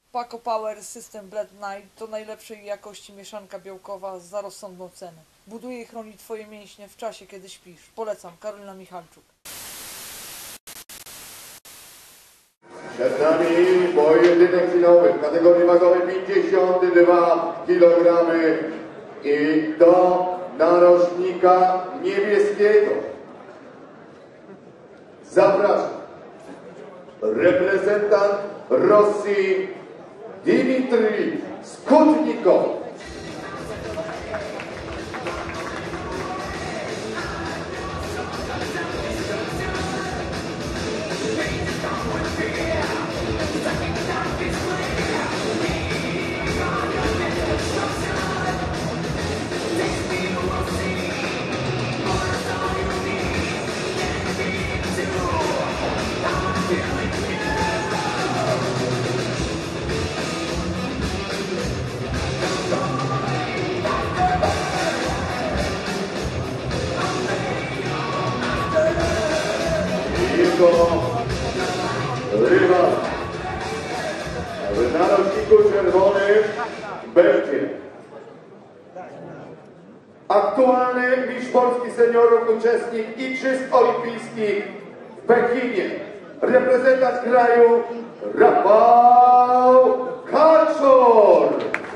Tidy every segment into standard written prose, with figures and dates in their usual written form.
Paco Power System Blend Night to najlepszej jakości mieszanka białkowa za rozsądną cenę. Buduje i chroni Twoje mięśnie w czasie, kiedy śpisz. Polecam. Karolina Michalczuk. Przed nami pojedynek finałowy w kategorii wagowej 52 kg i do narożnika niebieskiego zapraszam reprezentant Rosji Dmitrij Skutnikow. Rywal w narożniku czerwonym będzie aktualny mistrz Polski seniorów, uczestnik Igrzysk Olimpijskich w Pekinie, reprezentant kraju Rafał Kaczor.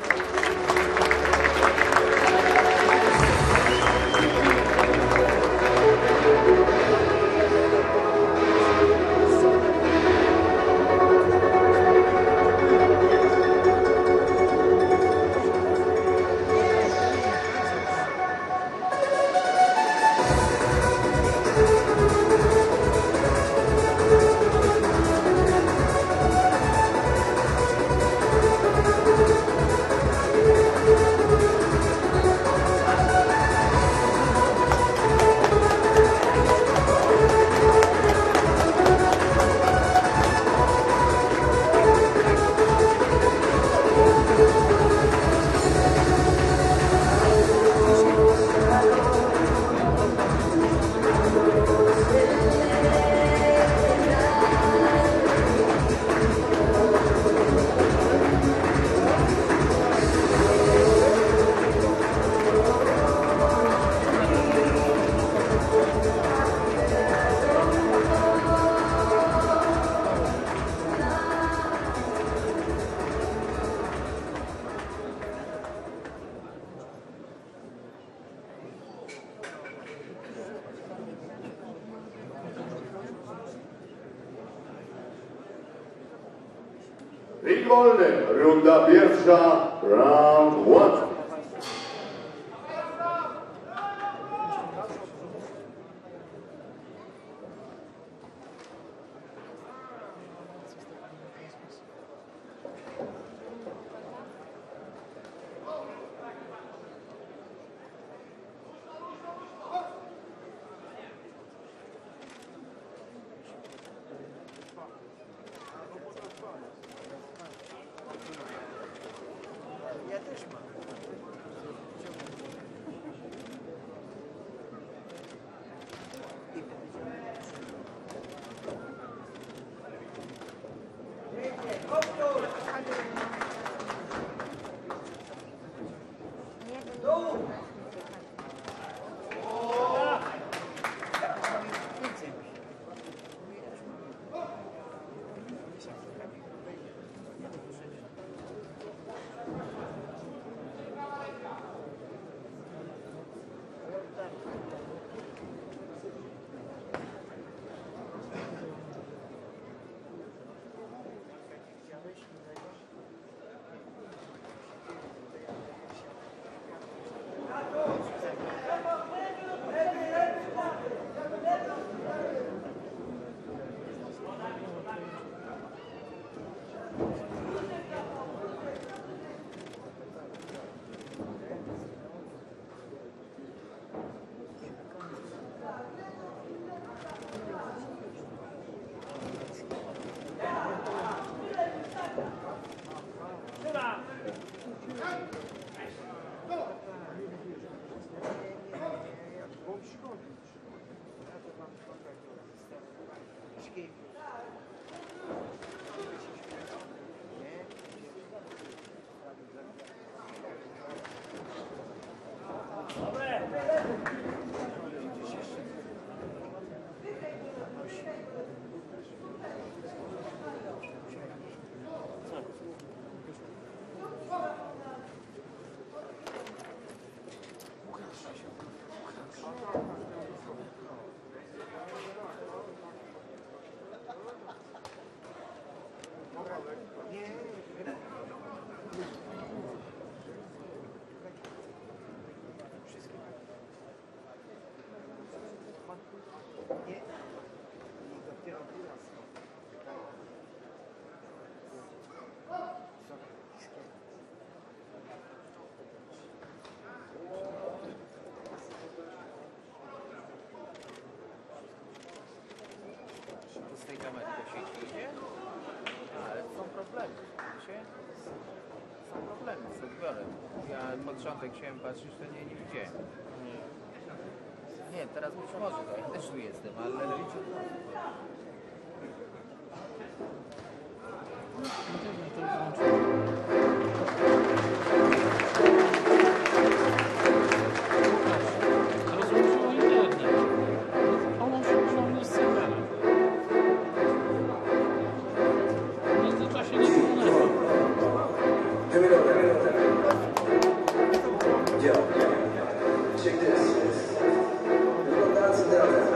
Ring wolny, runda pierwsza, round one. Ja też mam. się? Są problemy z odbiorem. Ja początek chciałem patrzeć, to nie widziałem. Nie, teraz być może, to ja też tu jestem, ale liczę. Rozłączyło internet. Połączyło mnie z serwerem. W międzyczasie nie było netu. Check this. Wygląda centralne.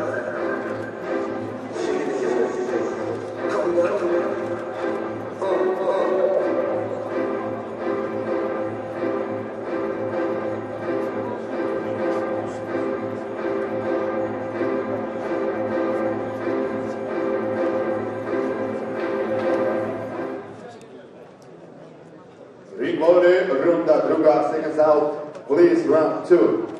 Ring wolny, runda druga, seconds out. Please, round 2.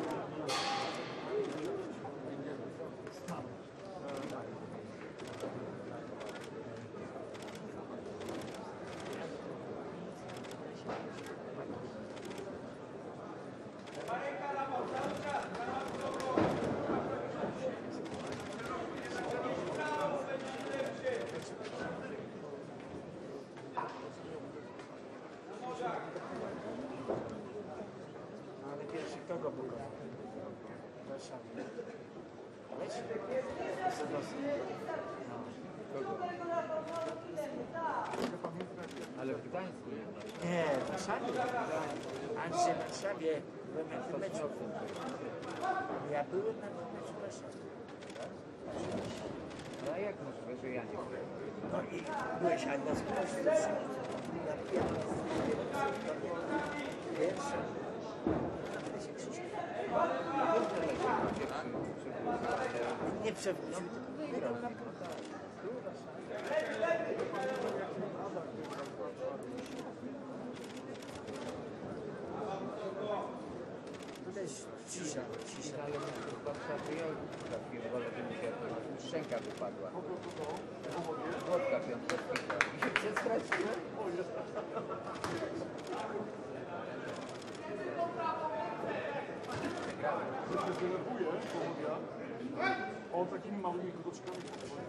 Ale pierwszy kto go pokonał? Warszawie. Leci? Kogo? Ale w Gdańsku nie. Nie, w Warszawie. Andrzej w Warszawie. Byłem na tym meczu. Ja byłem na tym meczu w Warszawie. No a jak możliwe, że ja nie byłem? No i byłeś, ale nas poszło. Pierwszy. Nie przewrócił, tylko wygrał. To jest cisza. Ale w Warszawie ja trafiłem, bo mi się szczęka wypadła. Wodka piątkowska. I się przestraszyłem. On takimi małymi kudoczkami.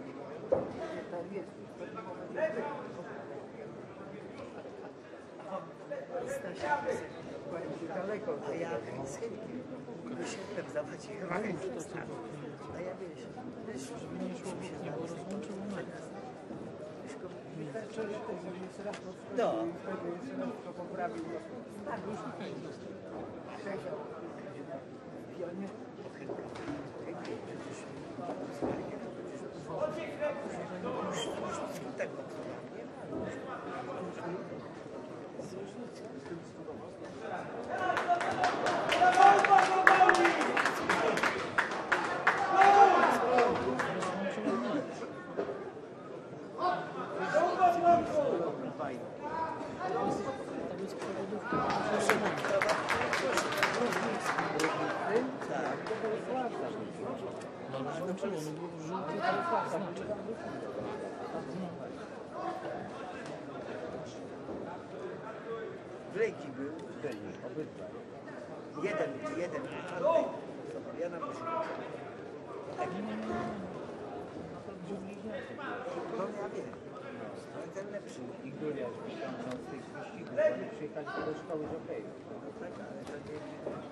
Daleko, a ja z chętkiem wysiadłem dawać ich a ja wiesz, żeby nie szło mi się nie rozłączyło no. To poprawił. Tak, już tak. Blejki był. Obydwa. Jeden. Ja na muszę. No ja wiem. Ale ten lepszy. I Gória wyciągnął z tych wyścigów, oni przyjechali do szkoły żokejów. Tak, ale to nie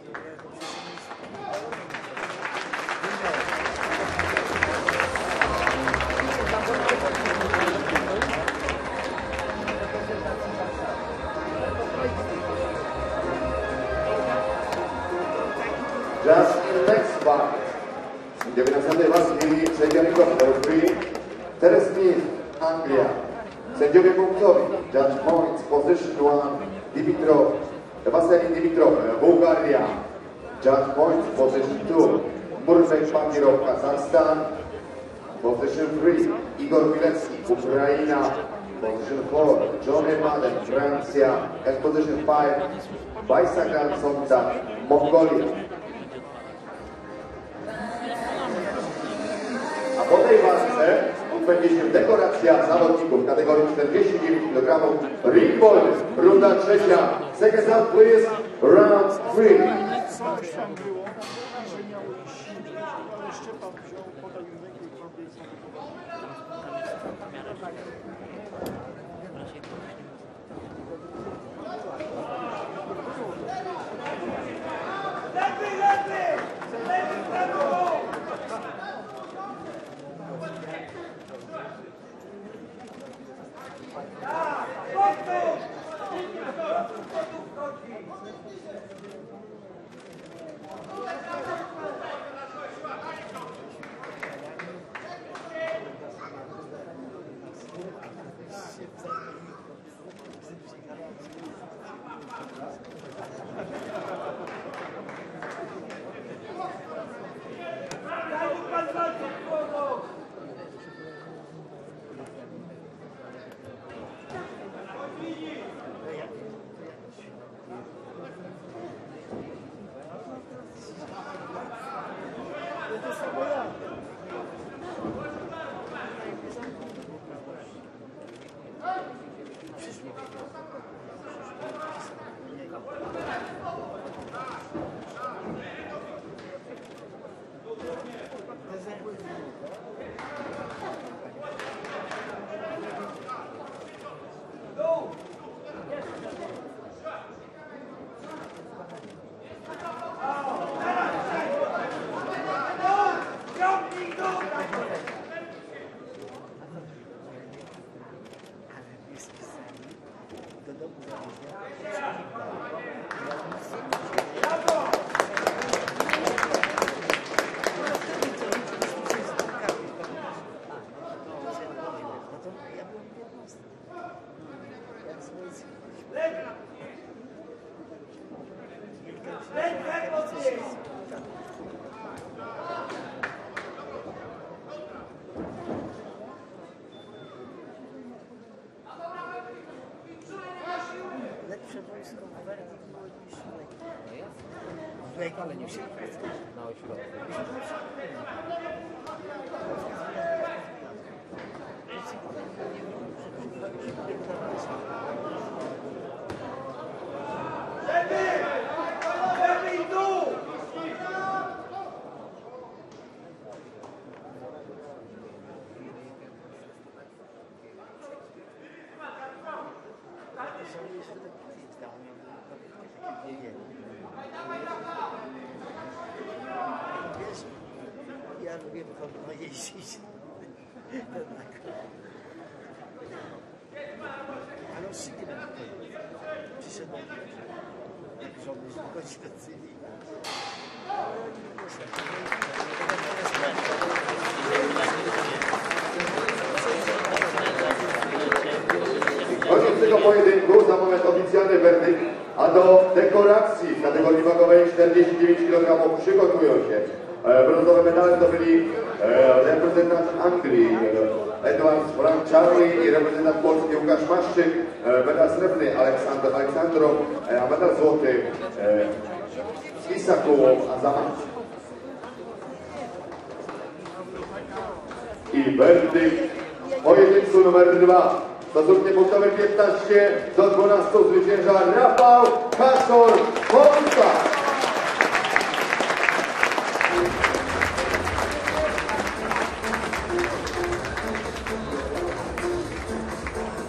Just in the next fight. Sędziowie następnej walki sędziowie Referee Terence Smith, Anglia. Sędziowie punktowi Judge Points Position 1 Dimitrov, Wasilij Dimitrov, Bułgaria. Judge Points Position 2 Murfek Pandirov, Kazakhstan. Position 3 Igor Pilecki, Ukraina. Position 4 Johnny Madden, Francja. And Position 5 Bajsakan Sonta, Mongolia. A po tej walce rozpędzi się dekoracja zawodników w kategorii 49 kg. Ring ball, runda trzecia. Seconds out, please. Round 3. Coś tam było, że miało iść, ale Szczepan wziął podajunek i zrobił Lepsze wojsko w Wernie było niż No jasne. w Legii. Ale nie się na ośrodku. Żałuję, że tak nie dało mi takie bieganie. Wiesz, ja lubię wolno jeździć. Jednak. Ale on szybko przyszedł, jak żołnierz wychodzi do cywili. Koniec tego pojedynku, za moment oficjalny werdykt, a do dekoracji w kategorii wagowej 49 kg przygotują się. Brązowe medale zdobyli reprezentant Anglii Edward Franciarli i reprezentant Polski Łukasz Maszczyk, medal srebrny Aleksandro, a medal złoty Isaku Azamat. I werdykt pojedynku numer 2. Stosunkiem punktowym 15 do 12 zwycięża Rafał Kaszor, Polska.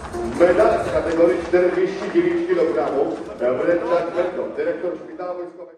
Medal w kategorii 49 kg wręcza dyrektor Szpitala Wojskowego.